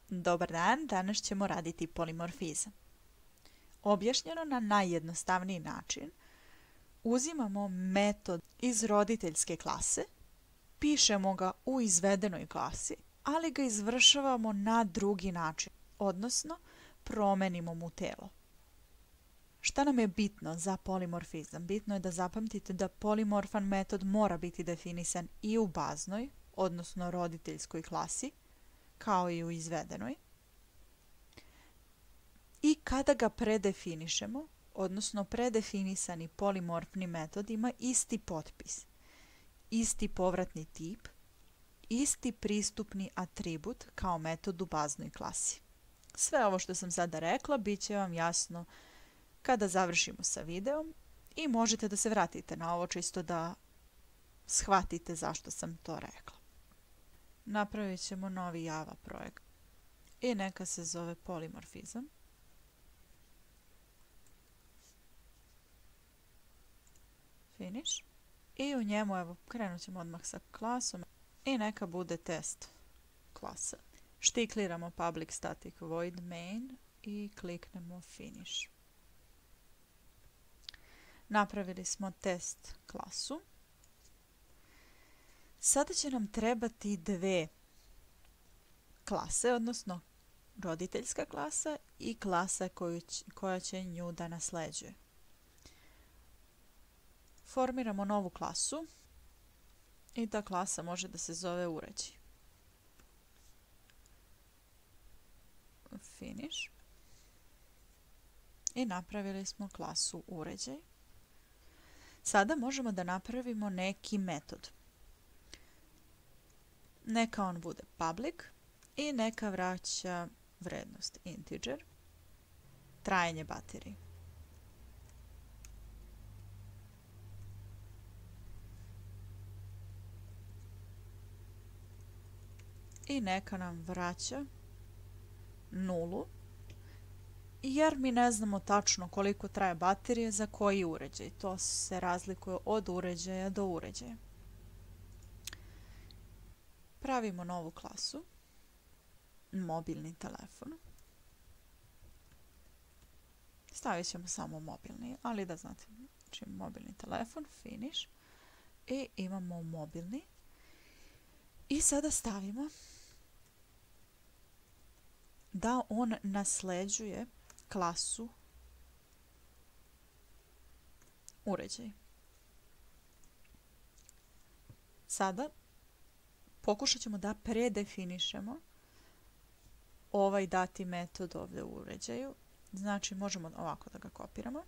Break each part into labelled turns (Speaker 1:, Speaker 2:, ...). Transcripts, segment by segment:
Speaker 1: Dobar dan, danas ćemo raditi polimorfizam. Objašnjeno na najjednostavniji način, uzimamo metod iz roditeljske klase, pišemo ga u izvedenoj klasi, ali ga izvršavamo na drugi način, odnosno promenimo mu telo. Šta nam je bitno za polimorfizam? Bitno je da zapamtite da polimorfan metod mora biti definisan i u baznoj, odnosno roditeljskoj klasi, kao i u izvedenoj. I kada ga predefinišemo, odnosno predefinisani polimorfni metod ima isti potpis, isti povratni tip, isti pristupni atribut kao metod u baznoj klasi. Sve ovo što sam sada rekla bit će vam jasno kada završimo sa videom i možete da se vratite na ovo čisto da shvatite zašto sam to rekla. Napravit ćemo novi Java projekt i neka se zove polimorfizam. Finish. I u njemu, evo, krenut ćemo odmah sa klasom i neka bude test klasa. Štikliramo public static void main i kliknemo finish. Napravili smo test klasu. Sada će nam trebati dve klase, odnosno roditeljska klasa i klasa koja će nju da nasleđuje. Formiramo novu klasu i ta klasa može da se zove uređaj. Finish. I napravili smo klasu uređaj. Sada možemo da napravimo neki metod. Neka on bude public i neka vraća vrednost integer, trajanje baterije. I neka nam vraća nulu, jer mi ne znamo tačno koliko traje baterija za koji uređaj. To se razlikuje od uređaja do uređaja. Pravimo novu klasu, mobilni telefon. Stavit ćemo samo mobilni, ali da znate, znači mobilni telefon, finish. I imamo mobilni. I sada stavimo da on nasleđuje klasu uređaj. Sada pokušat ćemo da predefinišemo ovaj dati metod ovdje u uređaju. Znači možemo ovako da ga kopiramo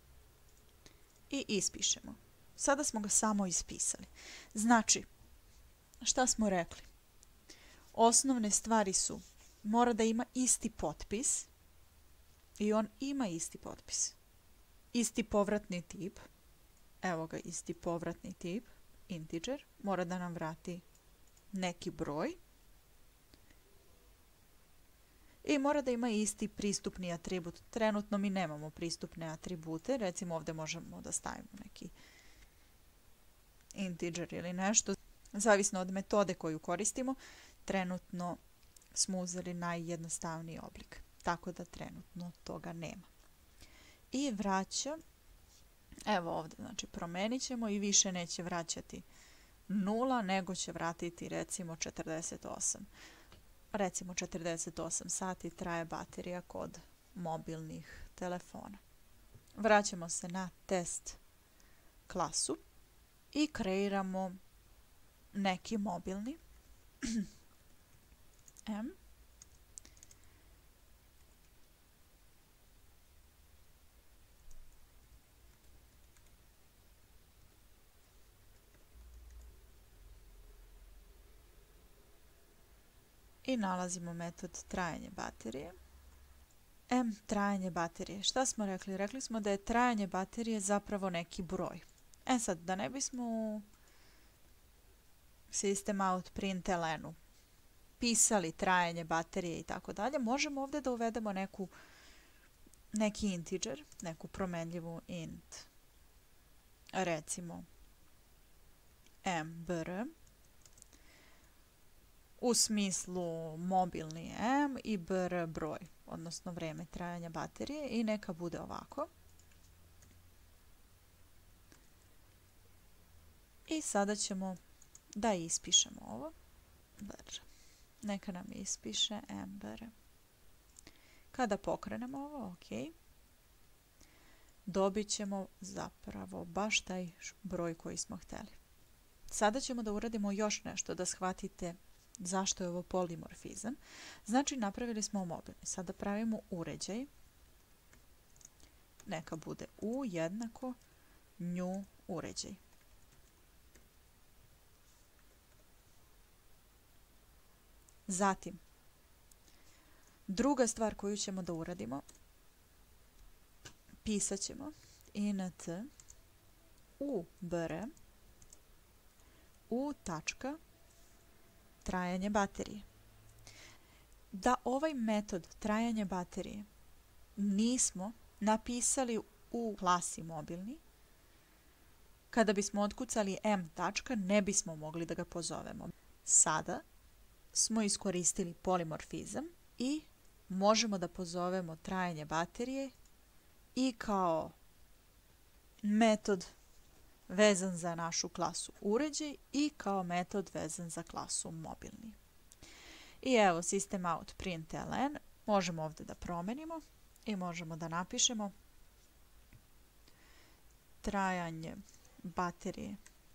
Speaker 1: i ispišemo. Sada smo ga samo ispisali. Znači, šta smo rekli? Osnovne stvari su, mora da ima isti potpis i on ima isti potpis. Isti povratni tip, evo ga isti povratni tip, integer, mora da nam vrati neki broj i mora da ima isti pristupni atribut. Trenutno mi nemamo pristupne atribute, recimo ovdje možemo da stavimo neki integer ili nešto. Zavisno od metode koju koristimo, trenutno smo uzeli najjednostavniji oblik, tako da trenutno toga nema. I vraća, evo ovdje, znači promenit ćemo i više neće vraćati 0, nego će vratiti recimo 48. Recimo 48 sati traje baterija kod mobilnih telefona. Vraćamo se na test klasu i kreiramo neki mobilni M i nalazimo metod trajanje baterije. M trajanje baterije. Šta smo rekli? Rekli smo da je trajanje baterije zapravo neki broj. Sad, da ne bismo u systemout.println pisali trajanje baterije i tako dalje, možemo ovdje da uvedemo neki integer, neku promenljivu int. Recimo mbr u smislu mobilni M i br broj, odnosno vrijeme trajanja baterije, i neka bude ovako. I sada ćemo da ispišemo ovo. Br. Neka nam ispiše M br. Kada pokrenemo ovo, ok, dobit ćemo zapravo baš taj broj koji smo htjeli. Sada ćemo da uradimo još nešto da shvatite zašto je ovo polimorfizam. Znači, napravili smo mobilni. Sada pravimo uređaj. Neka bude U jednako nju uređaj. Zatim, druga stvar koju ćemo da uradimo, pisat ćemo int u br u tačka trajanje baterije. Da ovaj metod trajanje baterije nismo napisali u klasi mobilni, kada bismo otkucali m tačka, ne bismo mogli da ga pozovemo. Sada smo iskoristili polimorfizam i možemo da pozovemo trajanje baterije i kao metod vezan za našu klasu uređaj i kao metod vezan za klasu mobilni. I evo system.out.println, možemo ovdje da promenimo i možemo da napišemo trajanje baterije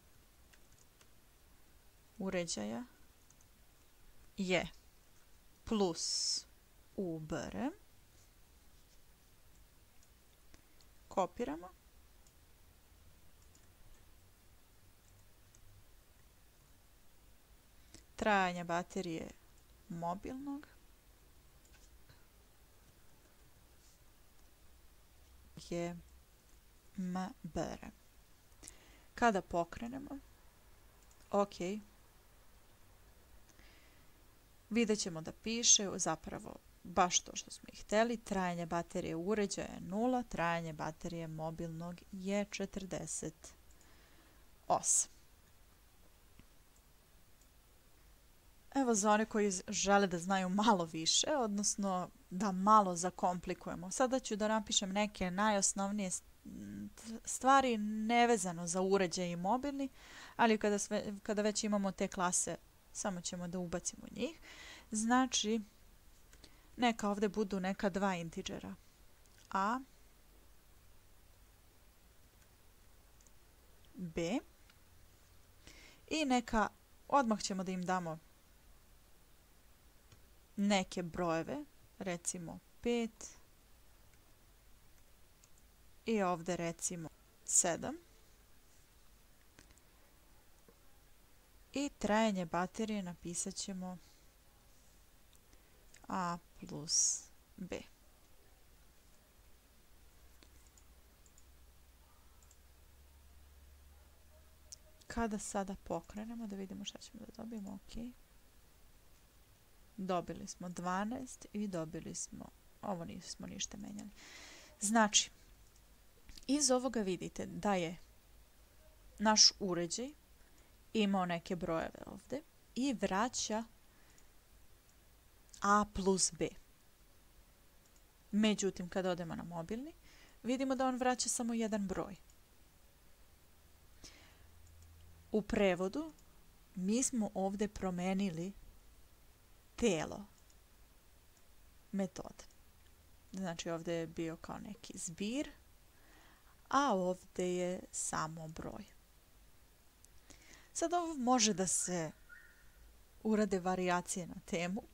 Speaker 1: uređaja je plus u br. Kopiramo. Trajanje baterije mobilnog je mbr. Kada pokrenemo, ok, vidjet ćemo da piše zapravo baš to što smo i htjeli. Trajanje baterije uređaja je 0, trajanje baterije mobilnog je 48. Evo za one koji žele da znaju malo više, odnosno da malo zakomplikujemo. Sada ću da napišem neke najosnovnije stvari nevezano za uređaj i mobilni, ali kada već imamo te klase, samo ćemo da ubacimo njih. Znači, neka ovdje budu neka dva intiđera. A, B. I neka, odmah ćemo da im damo neke brojeve, recimo 5 i ovdje recimo 7. I trajanje baterije napisat ćemo A plus B. Kada sada pokrenemo da vidimo šta ćemo da dobijemo, ok. Dobili smo 12 i dobili smo, ovo nismo ništa menjali. Znači, iz ovoga vidite da je naš uređaj imao neke brojeve ovdje i vraća A plus B. Međutim, kada odemo na mobilni, vidimo da on vraća samo jedan broj. U prevodu mi smo ovdje promenili telo metode. Znači ovdje je bio kao neki zbir, a ovdje je samo broj. Sad ovo može da se urade varijacije na temu,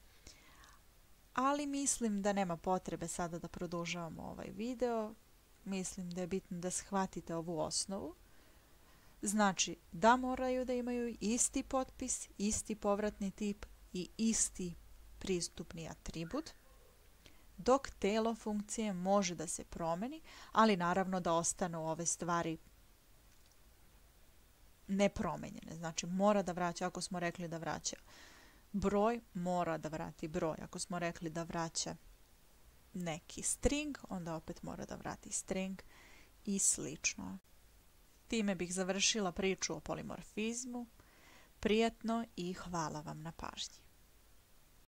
Speaker 1: ali mislim da nema potrebe sada da produžavamo ovaj video. Mislim da je bitno da shvatite ovu osnovu. Znači da moraju da imaju isti potpis, isti povratni tip i isti pristupni atribut, dok telo funkcije može da se promeni, ali naravno da ostanu ove stvari nepromenjene. Znači mora da vraća, ako smo rekli da vraća broj, mora da vrati broj. Ako smo rekli da vraća neki string, onda opet mora da vrati string i slično. Time bih završila priču o polimorfizmu. prijatno i hvala vam na pažnji.